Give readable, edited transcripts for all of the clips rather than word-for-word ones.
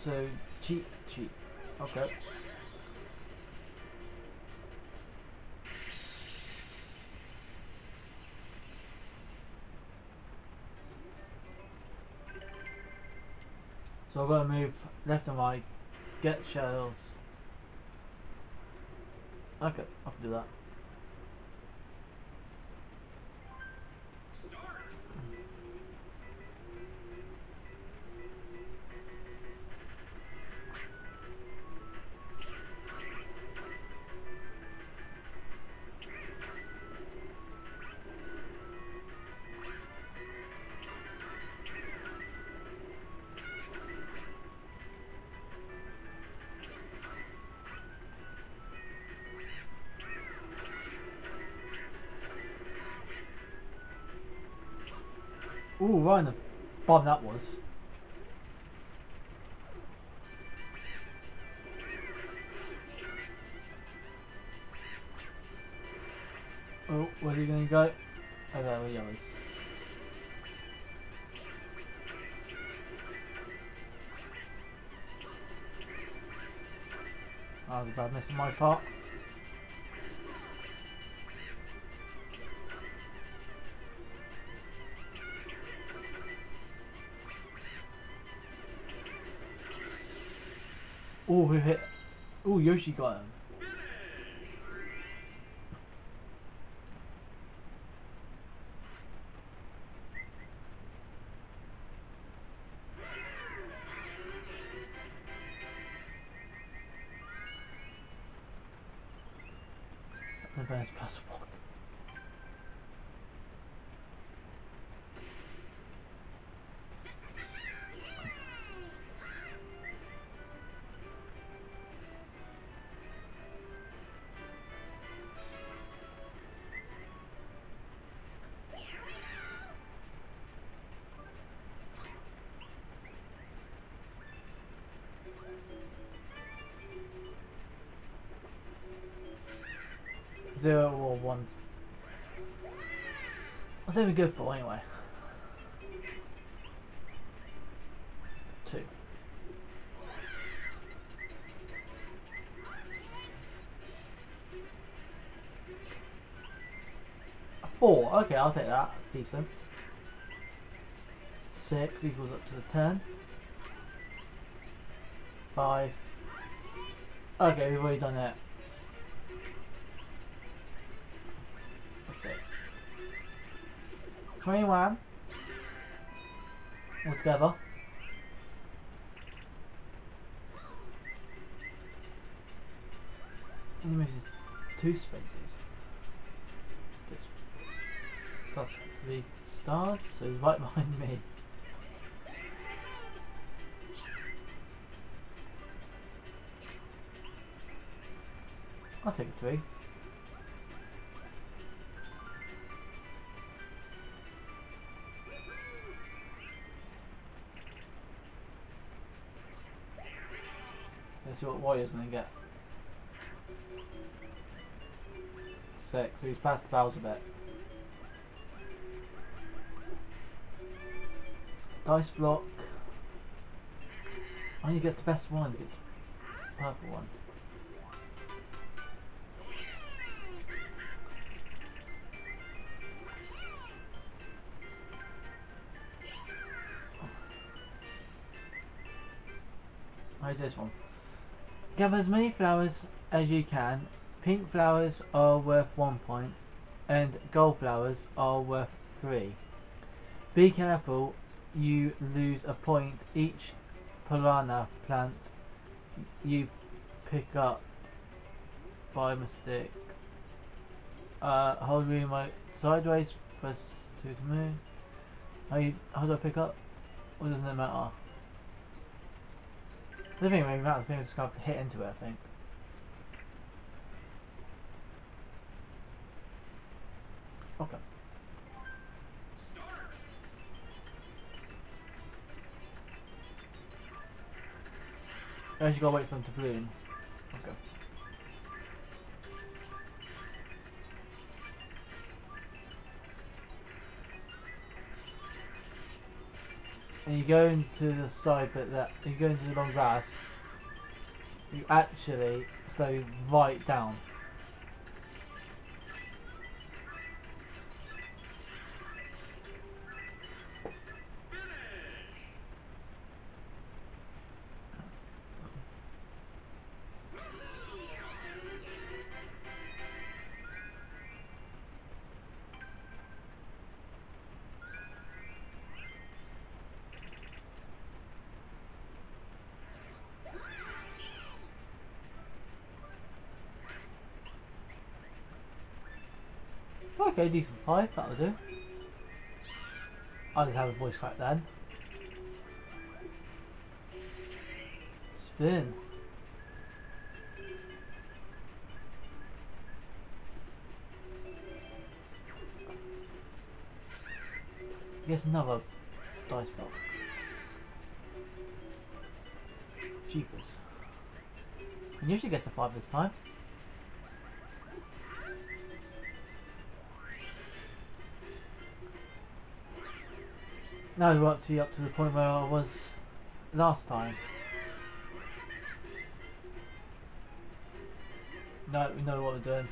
So cheat. Okay. So I've got to move left and right, get shells. Okay, I can do that. Ooh, right in the bomb that was. Oh, where's he gonna go? Oh, there he is. That was a bad miss on my part. Oh, who hit? Oh, Yoshi got him. Advance +1. 0 or 1. What's that good for anyway? 2. 4. Okay, I'll take that. That's decent. 6 equals up to the 10. 5. Okay, we've already done it. 6. 21. Altogether. He moves 2 spaces. Gets +3 stars, so he's right behind me. I'll take a 3. Let's see what Warrior's going to get. 6, so he's past the Bowser bit. Dice block. Only gets the best one, gets the purple one. I do this one. Gather as many flowers as you can. Pink flowers are worth 1 point, and gold flowers are worth 3. Be careful, you lose a point each piranha plant you pick up by mistake. Hold remote sideways, press 2 to move. How do I pick up? Or doesn't it matter? The thing that really matters, I think, is just have to hit into it, I think. Okay. I just gotta wait for them to bloom. Okay. and you go into the side, but that you go into the long grass, you actually slow right down. Okay, decent 5, that'll do. I did have a voice crack then. Spin. Guess another dice block. Jeepers. And usually gets a 5 this time. Now we're up to the point where I was last time. No, we know what we're doing.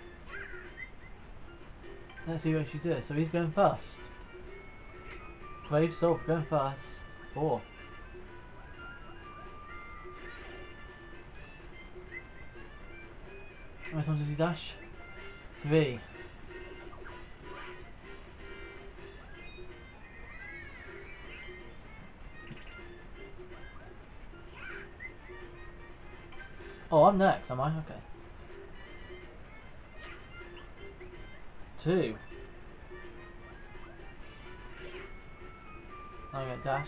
Let's see what she does. So he's going first. Brave soul for going first. 4. How many times does he dash? 3. Oh, I'm next, am I? Okay. 2. Now I get dash.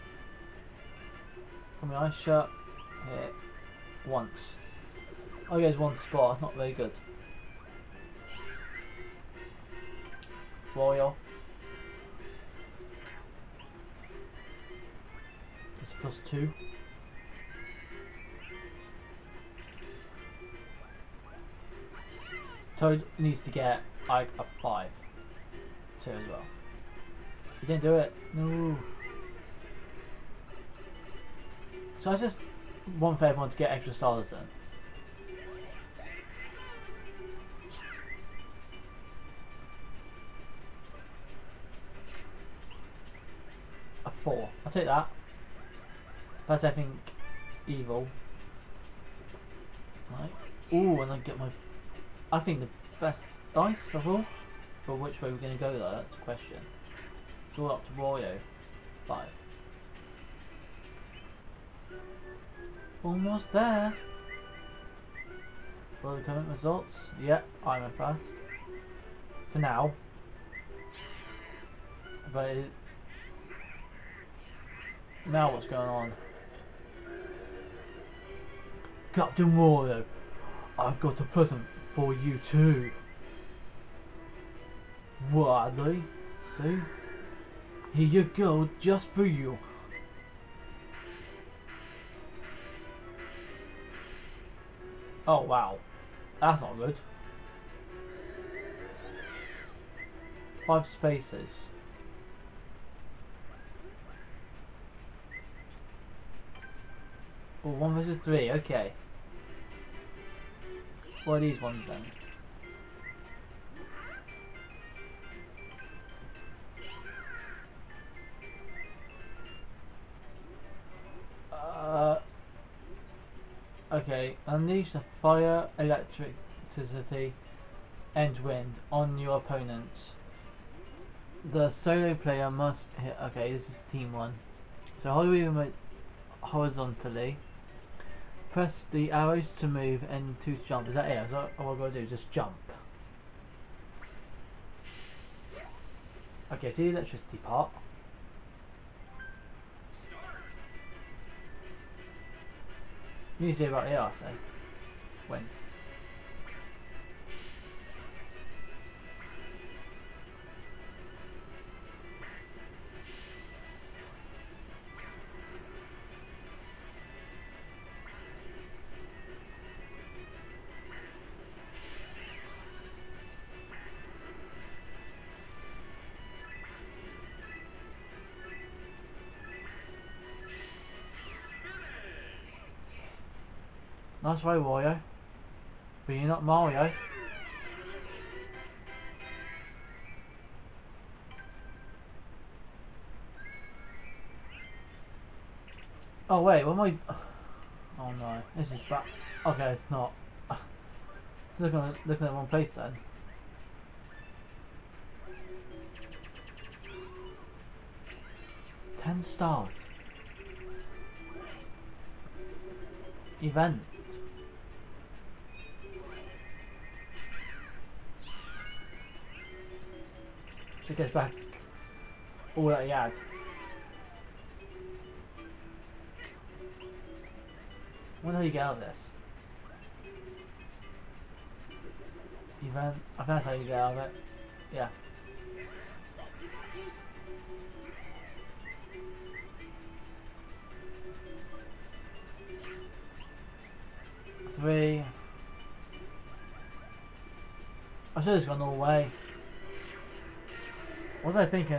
Put my eyes shut. Hit. Once. Oh, he has one spot. That's not very good. Royal. It's +2. Toad needs to get like a 5. 2 as well. He didn't do it. No. So I just want for everyone to get extra stars then. A 4. I'll take that. That's I think evil. Right. Ooh, and I get my I think the best dice of all. But which way we're gonna go though, that's the question. It's all up to Royo. 5. Almost there. Will the current results? Yep, I'm a fast. For now. But now what's going on? Captain Royo, I've got a present for you too. Really? See? Here you go, just for you. Oh wow. That's not good. 5 spaces. Oh, 1 versus 3, okay. What are these ones then? Okay, unleash the fire, electricity, and wind on your opponents. The solo player must hit. Okay, this is team 1. So horizontally. Press the arrows to move and to jump. Is that it? Is that all I've got to do? Just jump. Okay, see the electricity part. You need to see about here, I say. When? Nice try, Wario. But you're not Mario. Oh wait, what am I? Oh no, this is bad. Okay, it's not. Looking at the wrong place then. $10. Event. Should get back all that he had. When do you get out of this? Event. I think that's how you get out of it. Yeah. Three. I should have just gone all the way. What was I thinking?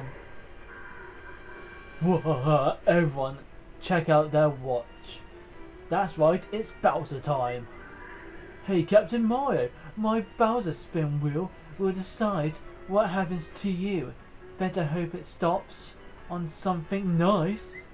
Whoa, everyone, check out their watch. That's right, it's Bowser time. Hey Captain Mario, my Bowser spin wheel will decide what happens to you. Better hope it stops on something nice.